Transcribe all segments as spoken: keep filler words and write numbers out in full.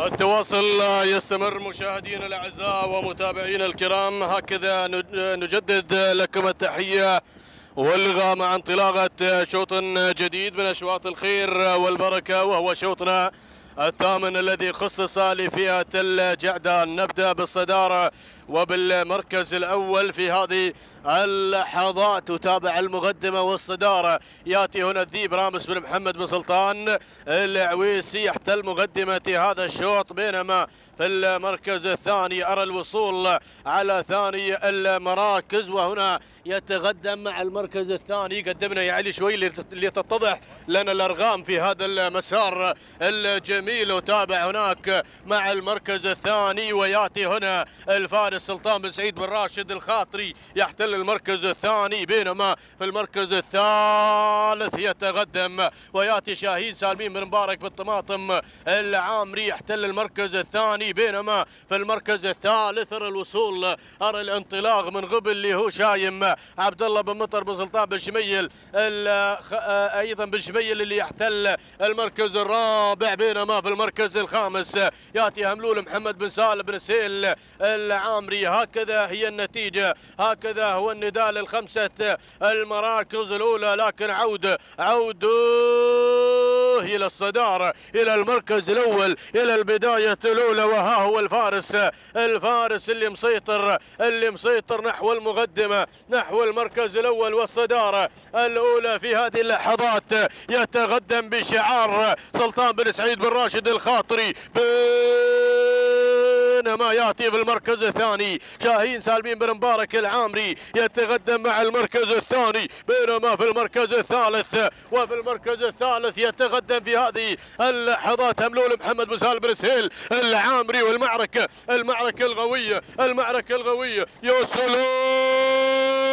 التواصل يستمر مشاهدينا الاعزاء ومتابعينا الكرام، هكذا نجدد لكم التحيه والغاء مع انطلاقه شوط جديد من اشواط الخير والبركه، وهو شوطنا الثامن الذي خصص لفئه الجعدان. نبدا بالصداره وبالمركز الاول في هذه اللحظات. تتابع المقدمه والصداره، ياتي هنا الذيب رامس بن محمد بن سلطان العويسي يحتل مقدمه هذا الشوط، بينما في المركز الثاني ارى الوصول على ثاني المراكز، وهنا يتقدم مع المركز الثاني. قدمنا يا علي شوي لتتضح لنا الارقام في هذا المسار الجميل. وتابع هناك مع المركز الثاني وياتي هنا الفارس سلطان بن سعيد بن راشد الخاطري يحتل المركز الثاني، بينما في المركز الثالث يتقدم وياتي شاهين سالمين بن مبارك بالطماطم العامري يحتل المركز الثاني، بينما في المركز الثالث ارى الوصول ارى الانطلاق من قبل اللي هو شايم عبد الله بن مطر بن سلطان بن شميل ايضا بن شميل اللي يحتل المركز الرابع، بينما في المركز الخامس ياتي هملول محمد بن سالم بن سهيل العامري. هكذا هي النتيجه، هكذا هو النداء للخمسه المراكز الاولى، لكن عود عود الى الصداره الى المركز الاول الى البدايه الاولى، وها هو الفارس الفارس اللي مسيطر اللي مسيطر نحو المقدمه نحو المركز الاول والصداره الاولى في هذه اللحظات. يتقدم بشعار سلطان بن سعيد بن راشد الخاطري، بينما ياتي في المركز الثاني شاهين سالمين بن مبارك العامري يتقدم مع المركز الثاني، بينما في المركز الثالث وفي المركز الثالث يتقدم في هذه اللحظات هملول محمد بن سالم بن سهيل العامري. والمعركه المعركه القويه المعركه القويه يا سلام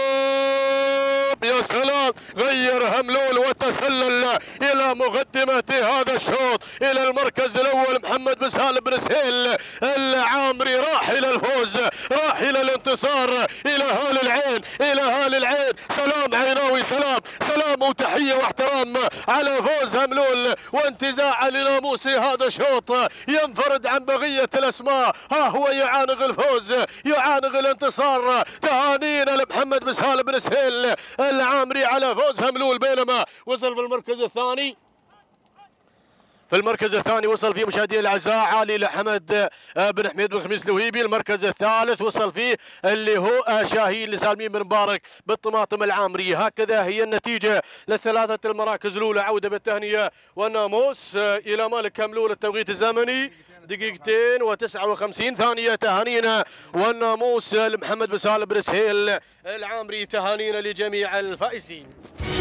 يا سلام، غير هملول وتسلل الى مقدمه هذا الشوط الى المركز الاول. محمد بن سالم بن سهيل العامري راح الى الفوز، راح الى الانتصار، الى هال العين الى هال العين. سلام عيناوي، سلام سلام وتحيه واحترام على فوز هملول وانتزاع لناموس هذا الشوط، ينفرد عن بقيه الاسماء. ها هو يعانق الفوز، يعانق الانتصار. تهانينا لمحمد بن سالم بن سهيل العامري على فوز هملول، بينما وصل في المركز الثاني في المركز الثاني وصل فيه مشاهدينا الاعزاء علي لحمد بن حميد بن خميس الوهيبي. المركز الثالث وصل فيه اللي هو شاهين لسالمين بن مبارك بالطماطم العامري. هكذا هي النتيجه للثلاثه المراكز الاولى. عوده بالتهنئه والناموس الى مالك هملول. التوقيت الزمني دقيقتين وتسعة وخمسين ثانيه. تهانينا والناموس لمحمد بن سالم بن سهيل العامري، تهانينا لجميع الفائزين.